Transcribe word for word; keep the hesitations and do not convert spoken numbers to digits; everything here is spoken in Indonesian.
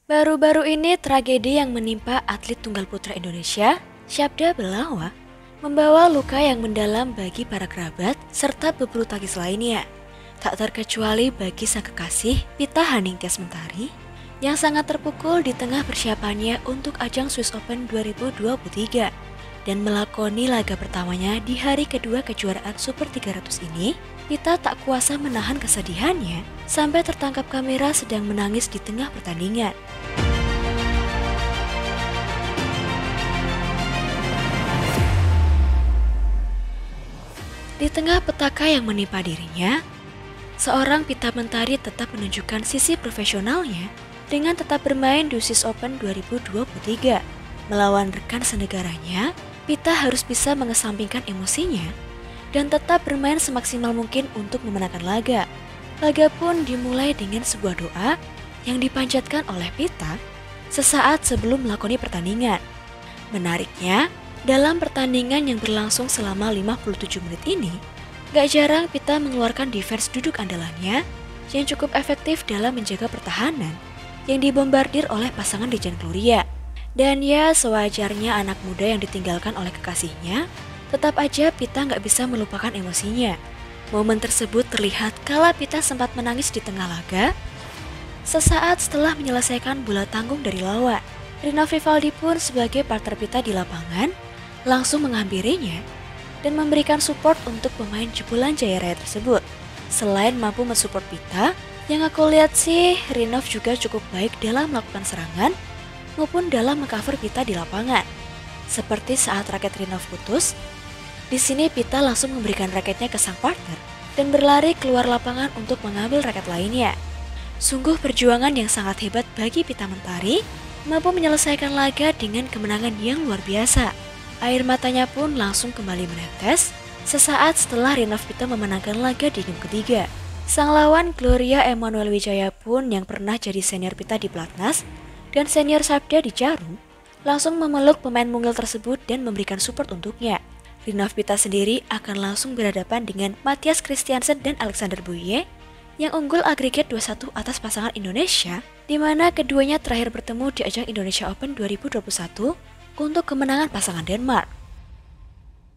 Baru-baru ini tragedi yang menimpa atlet tunggal putra Indonesia, Syabda Belawa, membawa luka yang mendalam bagi para kerabat serta pebulu tangkis lainnya. Tak terkecuali bagi sang kekasih, Pita Haningtyas Mentari, yang sangat terpukul di tengah persiapannya untuk ajang Swiss Open dua ribu dua puluh tiga dan melakoni laga pertamanya di hari kedua kejuaraan Super tiga ratus ini. Pita tak kuasa menahan kesedihannya sampai tertangkap kamera sedang menangis di tengah pertandingan. Di tengah petaka yang menimpa dirinya, seorang Pita Mentari tetap menunjukkan sisi profesionalnya dengan tetap bermain di Swiss Open dua ribu dua puluh tiga. Melawan rekan senegaranya, Pita harus bisa mengesampingkan emosinya dan tetap bermain semaksimal mungkin untuk memenangkan laga. Laga pun dimulai dengan sebuah doa yang dipanjatkan oleh Pita sesaat sebelum melakoni pertandingan. Menariknya, dalam pertandingan yang berlangsung selama lima puluh tujuh menit ini, gak jarang Pita mengeluarkan defense duduk andalannya yang cukup efektif dalam menjaga pertahanan yang dibombardir oleh pasangan Dejan Gloria. Dan ya, sewajarnya anak muda yang ditinggalkan oleh kekasihnya, tetap aja Pita nggak bisa melupakan emosinya. Momen tersebut terlihat kala Pita sempat menangis di tengah laga sesaat setelah menyelesaikan bola tanggung dari lawan. Rino Vivaldi pun sebagai partner Pita di lapangan langsung menghampirinya dan memberikan support untuk pemain jebolan Jaya Raya tersebut. Selain mampu mensupport Pita, yang aku lihat sih Rinov juga cukup baik dalam melakukan serangan maupun dalam mengcover Pita di lapangan. Seperti saat raket Rinov putus, di sini Pita langsung memberikan raketnya ke sang partner dan berlari keluar lapangan untuk mengambil raket lainnya. Sungguh perjuangan yang sangat hebat bagi Pita Mentari, mampu menyelesaikan laga dengan kemenangan yang luar biasa. Air matanya pun langsung kembali menetes sesaat setelah Rinov Pita memenangkan laga di game ketiga. Sang lawan Gloria Emmanuel Wijaya pun yang pernah jadi senior Pita di Platnas dan senior Syabda di Jarum, langsung memeluk pemain mungil tersebut dan memberikan support untuknya. Rinov Pita sendiri akan langsung berhadapan dengan Matthias Christiansen dan Alexander Bouye yang unggul agregat dua satu atas pasangan Indonesia, di mana keduanya terakhir bertemu di ajang Indonesia Open dua ribu dua puluh satu untuk kemenangan pasangan Denmark.